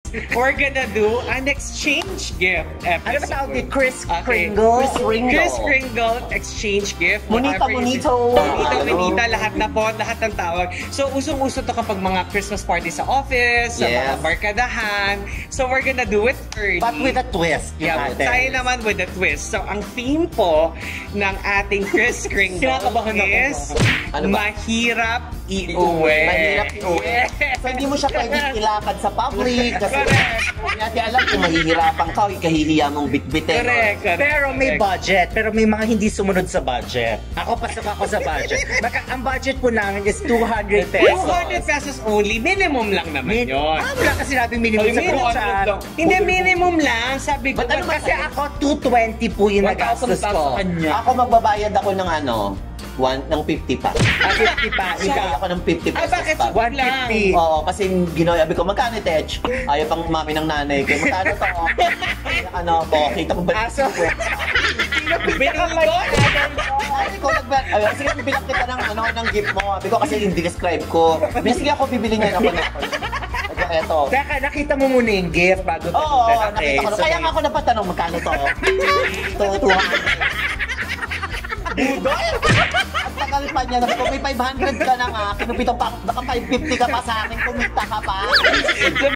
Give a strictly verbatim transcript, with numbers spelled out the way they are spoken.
we're gonna do an exchange gift episode. Ano ba tawag ni Chris Okay. Kringle? Chris Kringle. Chris Kringle exchange gift. Monita, Whatever it is. monito. Monita, Ano? monita, lahat na po, lahat ng tawag. So, usong-uso to kapag mga Christmas party sa office, sa mga Yes. barkadahan. So, we're gonna do it early. But with a twist. yung Yeah, atin. tayo naman with a twist. So, ang theme po ng ating Chris Kringle Kinakabahan ako. is Ano ba? mahirap iuwi. Mahirap iuwi. Yes. So hindi mo siya pwedeng ilakad sa public kasi Correct. hindi natin alam kung mahihirapan ka o ikahihiya mong bitbitin. Correct, correct. Pero may correct. budget, pero may mga hindi sumunod sa budget. Ako, pasok ako sa budget. Maka, ang budget po namin is two hundred pesos. two hundred pesos only. Minimum lang naman Min- yun. Ah, wala kasi sinabing minimum Ay, sa minimum group chat. lang. Hindi, minimum lang. Sabi ko. Ba't ano Kasi ako, two twenty po yung one thousand nagastos sa ko. kanya. Ako magbabayad ako ng ano, one, ng fifty pa. Ah, fifty pa. Bigay Ikaw, ako ng fifty Ah, pesos bakit pa. so one lang? fifty. Oo, kasi ginayabi ko, magkano Tech? Ayaw pang mami ng nanay ko. Magkano to? ano po, kita mo ba? Aso. Binili ko. Ay, ikaw nagba... Ay, sige, bibilang kita ng, ano, ng gift mo. Sabi ko kasi hindi describe ko. May sige ako, bibili niya ako na. Ito, eto. Teka, nakita mo muna yung gift bago Oo, oh, pumunta. nakita ko. so Kaya nga ako napatanong, magkano to? Ito, two hundred. Budoy! Ang tagal pa niya. Sabi ko, may five hundred ka na nga. Kinupitong pa. Baka five fifty ka pa sa akin. Kumita ka pa.